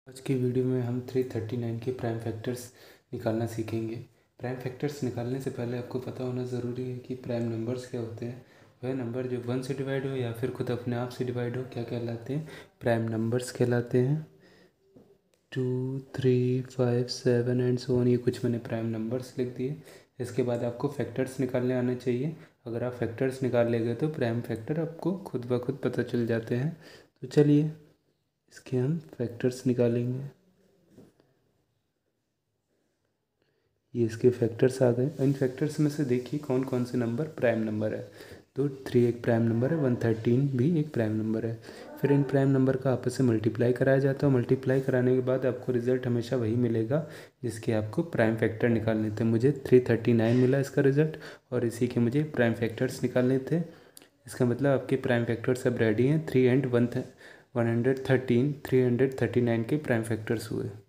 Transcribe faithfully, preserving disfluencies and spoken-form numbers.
आज की वीडियो में हम थ्री थर्टी नाइन के प्राइम फैक्टर्स निकालना सीखेंगे। प्राइम फैक्टर्स निकालने से पहले आपको पता होना ज़रूरी है कि प्राइम नंबर्स क्या होते हैं। वह नंबर जो वन से डिवाइड हो या फिर खुद अपने आप से डिवाइड हो क्या कहलाते हैं, प्राइम नंबर्स कहलाते हैं। Two three five seven and so on, ये कुछ मैंने प्राइम नंबर्स लिख दिए। इसके बाद आपको फैक्टर्स निकालने आने चाहिए। अगर आप फैक्टर्स निकाल लेंगे तो प्राइम फैक्टर आपको खुद ब खुद पता चल जाते हैं। तो चलिए इसके हम फैक्टर्स निकालेंगे। ये इसके फैक्टर्स आ गए। इन फैक्टर्स में से देखिए कौन कौन से नंबर प्राइम नंबर है। तो थ्री एक प्राइम नंबर है, वन थर्टीन भी एक प्राइम नंबर है। फिर इन प्राइम नंबर का आपस में मल्टीप्लाई कराया जाता है। मल्टीप्लाई कराने के बाद आपको रिजल्ट हमेशा वही मिलेगा जिसके आपको प्राइम फैक्टर निकालने थे। मुझे थ्री थर्टी नाइन मिला इसका रिजल्ट, और इसी के मुझे प्राइम फैक्टर्स निकालने थे। इसका मतलब आपके प्राइम फैक्टर्स अब रेडी हैं। Three and one one hundred thirteen three hundred thirty nine के प्राइम फैक्टर्स हुए।